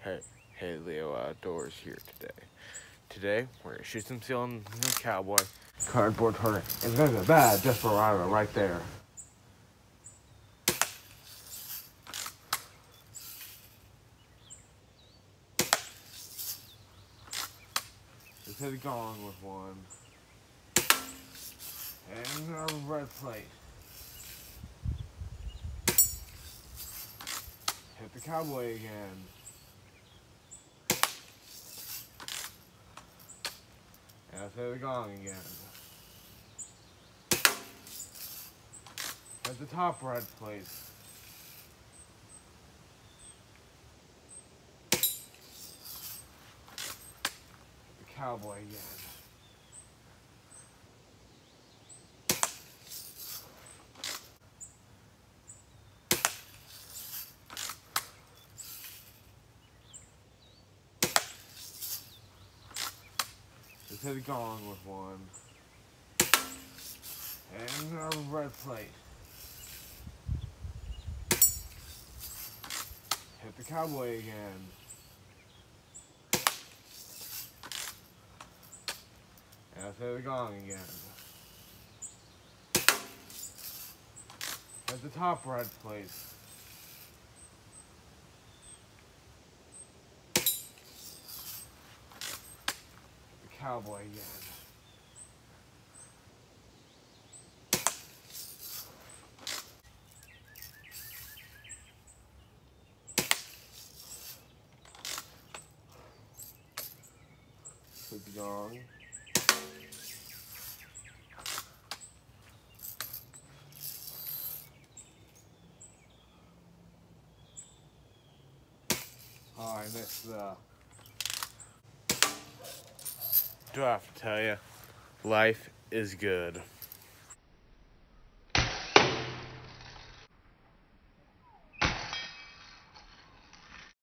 Hey, hey Leo Outdoors here today. Today, we're gonna shoot some seal on the cowboy. Cardboard hunter. And there's a bad just for right there. Just hit the gong with one. And a red plate. Hit the cowboy again. And let's hit the gong again. Hit the top red plate. The cowboy again. Just hit the gong with one. And a red plate. Hit the cowboy again. And let's hit the gong again. Hit the top red plate. The cowboy again. Hit the gong. Oh, I missed the... Do I have to tell you, life is good.